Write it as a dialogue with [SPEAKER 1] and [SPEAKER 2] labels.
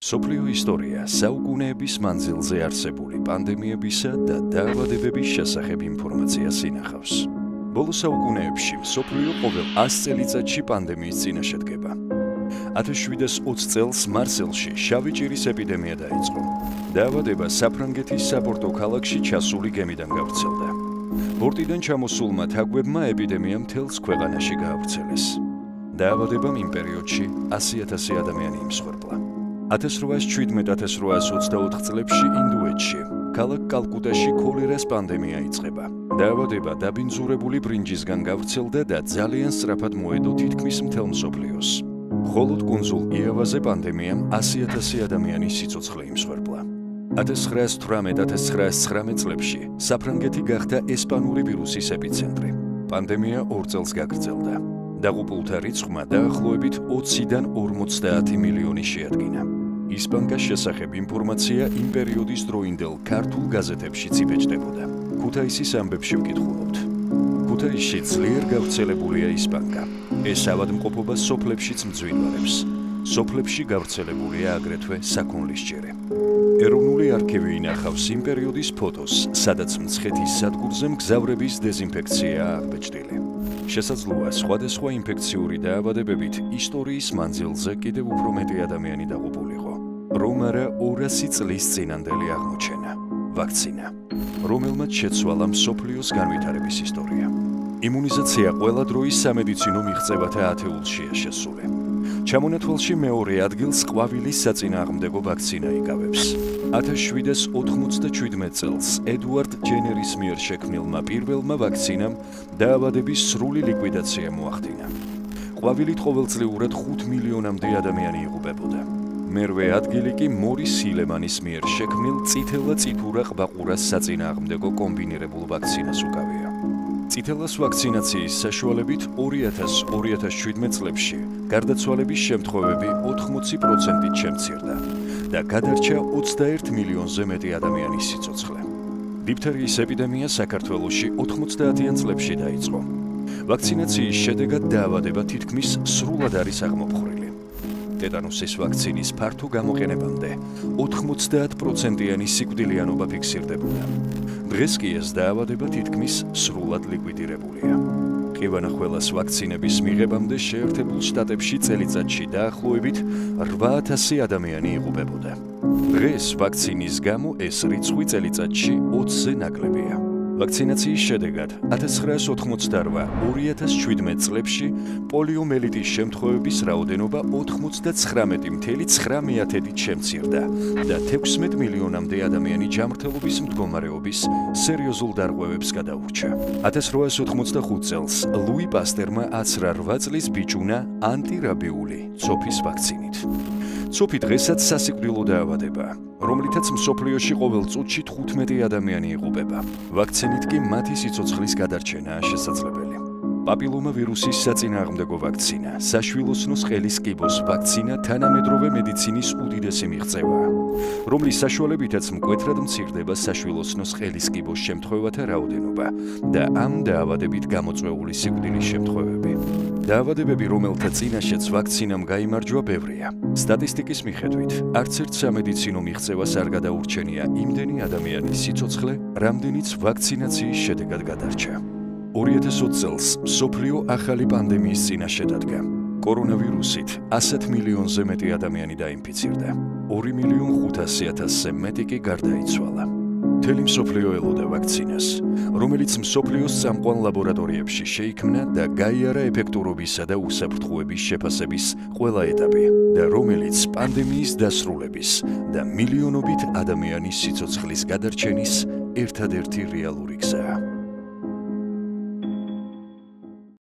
[SPEAKER 1] სოფლიო ისტორია საუკუნეების მანძილზე არსებული პანდემიებისა და დაავადებების შესახებ ინფორმაციას ინახავს. ბოლო საუკუნეებში სოფლიო ყოველ 100 წელიწადში პანდემიის წინაშე დგება. 1720 წელს მარსელში შავი ჭირის ეპიდემია დაიწყო. დაავადება საფრანგეთის საპორტო ქალაქში ჩასული გემიდან გავრცელდა. ბორტიდან ჩამოსულმა თაგვებმა ეპიდემია მთელს ქვეყანაში გაავრცელეს. დაავადებამ იმ პერიოდში 100,000 ადამიანი იმსხვერპლა. 1817-1824 წლებში ინდოეთში, ქალაქ კალკუტაში ქოლერას პანდემია იწყება. დაავადება დაბინძურებული ბრინჯისგან გავრცელდა და ძალიან სწრაფად მოედო თითქმის მთელ მსოფლიოს. მხოლოდ კუნძულ იავაზე პანდემიამ 100,000 ადამიანის სიცოცხლე იმსხვერპლა. 1918-1919 წლებში საფრანგეთი გახდა ესპანური ვირუსის ეპიცენტრი. პანდემია 2 წელს გაგრძელდა. დაღუპულთა რიცხვმა დაახლოებით 20-დან 50 მილიონი შეადგინა. ისპანკას შესახებ ინფორმაცია იმ პერიოდის დროინდელ ქართულ გაზეთებშიც იბეჭდებოდა. ქუთაისის ამბებში ვკითხულობთ. ქუთაისში ძლიერ გავრცელებულია ისპანკა. ეს ავადმყოფობა სოფლებშიც მძვინვარებს. სოფლებში გავრცელებულია აგრეთვე საქონლისჭერე. ეროვნული არქივი ინახავს იმ პერიოდის ფოტოს, სადაც მცხეთის სადგურზე მგზავრების დეზინფექციაა აღბეჭდილი. შესაძლოა სხვადასხვა ინფექციური დაავადებებით ისტორიის მანძილზე კიდევ უფრო მეტი ადამიანი დაღუპულიყო. რომ არა 200 წლის წინანდელი აღმოჩენა ვაქცინა, რომელმაც შეცვალა მსოფლიოს განვითარების ისტორია. იმუნიზაცია ყველა დროის სამედიცინო მიღწევათა ათეულშია შესული. ჩამონათვალში მეორე ადგილს ყვავილის საწინააღმდეგო ვაქცინა იკავებს. 1797 წელს ედუარდ ჯენერის მიერ შექმნილმა პირველმა ვაქცინამ დაავადების სრული ლიკვიდაცია მოახდინა. ყვავილით ყოველწლიურად 5 მილიონამდე ადამიანი იღუპებოდა. მერვე ადგილი კი მორის ჰილემანის მიერ შექმნილ წითელა-წითურა ყბაყურას საწინააღმდეგო კომბინირებულ ვაქცინას უკავია. წითელას ვაქცინაციის საშუალებით 2000-2017 წლებში გარდაცვალების შემთხვევები 80%-ით შემცირდა და გადარჩა 21 მილიონზე მეტი ადამიანის სიცოცხლე. დიფთერიის ეპიდემია საქართველოში 90-იან წლებში დაიწყო. ვაქცინაციის შედეგად დაავადება თითქმის სრულად არის აღმოფხვრილი. ტეტანუსის ვაქცინის ფართო გამოყენებამდე 90%-იანი სიკვდილიანობა ფიქსირდებოდა. დღეს კი ეს დაავადება თითქმის სრულად ლიკვიდირებულია. ყივანახველას ვაქცინების მიღებამდე შეერთებულ შტატებში წელიწადში დაახლოებით 8,000 ადამიანი იღუპებოდა. დღეს ვაქცინის გამო ეს რიცხვი წელიწადში 20-ზე ნაკლებია. ვაქცინაციის შედეგად 1988-2017 წლებში პოლიომელიტის შემთხვევების რაოდენობა 99.9%-ით შემცირდა და 16 მილიონამდე ადამიანი ჯანმრთელობის მდგომარეობის სერიოზულ დარღვევებს გადაურჩა. 1885 წელს ლუი პასტერმა აცრა 8 წლის ბიჭუნა ანტირაბიული ცოფის ვაქცინით. ცოფი დღესაც სასიკვდილო დაავადებაა, რომლითაც მსოფლიოში ყოველ წუთში 15 ადამიანი იღუპება. ვაქცინით კი მათი სიცოცხლის გადარჩენაა შესაძლებელი. პაპილომავირუსის საწინააღმდეგო ვაქცინა, საშვილოსნოს ყელის კიბოს ვაქცინა თანამედროვე მედიცინის უდიდესი მიღწევაა, რომლის საშუალებითაც მკვეთრად მცირდება საშვილოსნოს ყელის კიბოს შემთხვევათა რაოდენობა და ამ დაავადებით გამოწვეული სიკვდილის შემთხვევები. დაავადებები, რომელთა წინაშეც ვაქცინამ გაიმარჯვა, ბევრია. სტატისტიკის მიხედვით, არც ერთ სამედიცინო მიღწევას არ გადაურჩენია იმდენი ადამიანის სიცოცხლე, რამდენიც ვაქცინაციის შედეგად გადარჩა. 2020 წელს მსოფლიო ახალი პანდემიის წინაშე დადგა. კორონავირუსით 100 მილიონზე მეტი ადამიანი დაინფიცირდა. 2,500,000-ზე მეტი კი გარდაიცვალა. მთელი მსოფლიო ელოდა ვაქცინას, რომელიც მსოფლიოს წამყვან ლაბორატორიებში შეიქმნა და გაიარა ეფექტურობისა და უსაფრთხოების შეფასების ყველა ეტაპი და რომელიც პანდემიის დასრულების და მილიონობით ადამიანის სიცოცხლის გადარჩენის ერთადერთი რეალური გზაა.